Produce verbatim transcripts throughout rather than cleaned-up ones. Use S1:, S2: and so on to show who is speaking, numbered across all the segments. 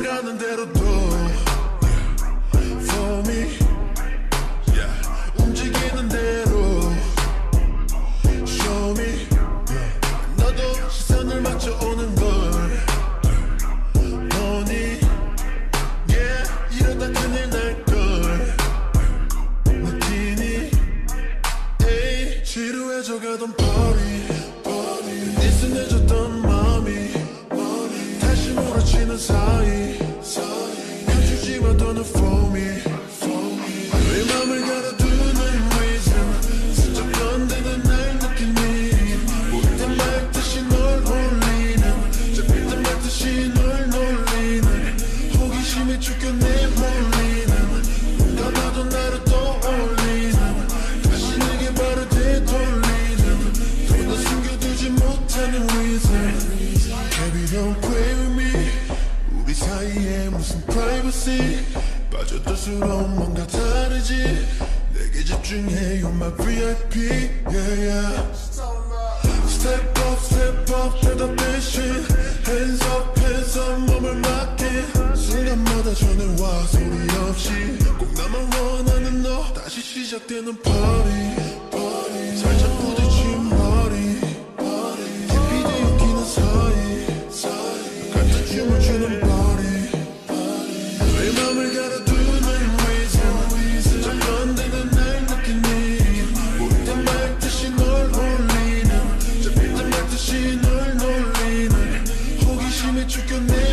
S1: 가는 대로 도 For me yeah. 움직이는 대로 Show me 너도 시선을 맞춰오는 걸 보니 Yeah 이러다 큰일 날걸 느끼니 Ay 지루해져가던 party 느슨해졌던 맘이 다시 몰아치는 사이 감추지마 더는 for me 왜 맘을 가둬두는 reason 슬쩍 건드는 날 느끼니 모를 때 말듯이 널 홀리는 잡힐 때 말듯이 널 놀리는 호기심에 죽겠네 몰리는 눈 감아도 나를 떠올리는 다시 내게 발을 되돌리는 더 숨겨두지 못하는 reason Baby don't play with me 우리 사이에 무슨 privacy 빠져들수록 뭔가 다르지 내게 집중해 You're my 브이아이피 yeah, yeah. Step up step up 대답대신 Hands up hands up 몸을 맡긴 순간마다 전해와 소리 없이 꼭 나만 원하는 너 다시 시작되는 party, party. 살짝 부딪힌 머리 깊이 뒤엉키는 사이 같은 춤을 추는 body 왜 맘을 가둬두는 reason 슬쩍 건드는 날 느끼니 모를 때 말듯이 널 홀리는 잡힐 때 말듯이 널 놀리는 호기심에 죽겠네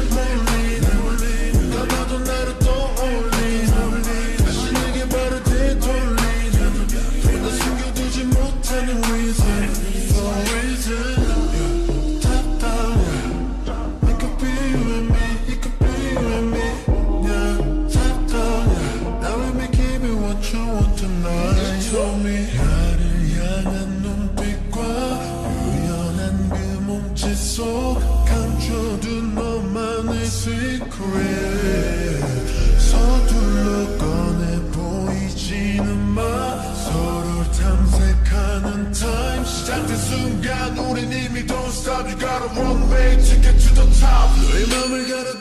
S1: 몰리는 눈 감아도 나를 떠올리는 다시 내게 발을 되돌리는 더 숨겨두지 못하는 reason For reason Top down yeah. It could be you and me It could be you and me yeah. Top down yeah. Now let me give you what you want tonight Show me 나를 향한 눈빛과 유연한 그 몸짓 속 감춰둔 너만의 secret 서둘러 꺼내 보이지는 마 서로를 탐색하는 time 시작된 순간 우린 이미 don't stop You got a one way ticket to the top 왜 맘을 가려